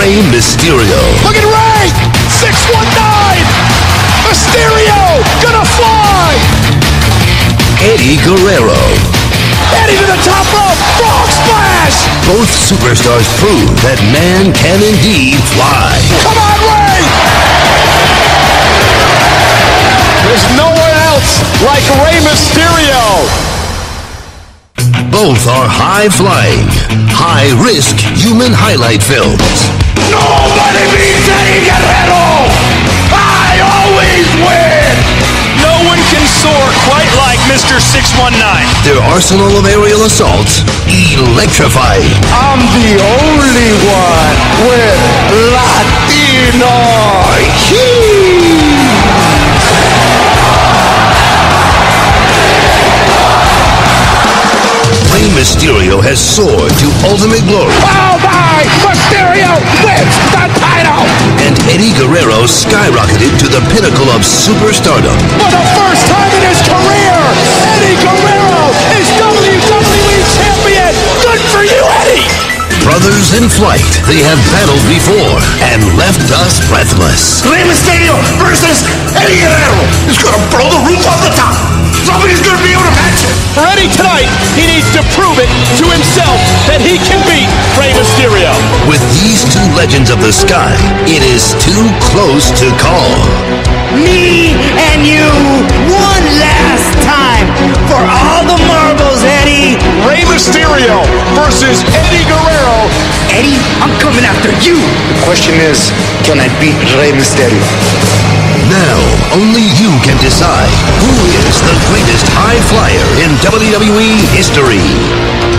Rey Mysterio. Look at Rey! 619! Mysterio! Gonna fly! Eddie Guerrero. Eddie to the top rope! Frog splash! Both superstars prove that man can indeed fly. Come on, Rey! There's no one else like Rey Mysterio! Both are high-flying, high-risk human highlight films. Nobody beats Eddie Guerrero! I always win! No one can soar quite like Mr. 619. Their arsenal of aerial assaults, electrifying. I'm the only one with Latino heat! Rey Mysterio has soared to ultimate glory. Oh my! Mysterio wins the title! And Eddie Guerrero skyrocketed to the pinnacle of superstardom. For the first time in his career, Eddie Guerrero is WWE Champion! Good for you, Eddie! Brothers in flight, they have battled before and left us breathless. Rey Mysterio versus Eddie Guerrero is gonna blow the roof off the top. Somebody's gonna be able to match it. For Eddie tonight, he needs to prove it to himself that he can beat Rey Mysterio. With these two legends of the sky, it is too close to call. Me and you, one last time for all the marbles, Eddie. Rey Mysterio versus Eddie Guerrero. Eddie, I'm coming after you. The question is, can I beat Rey Mysterio? Now, only you can decide who is the greatest high flyer in WWE history.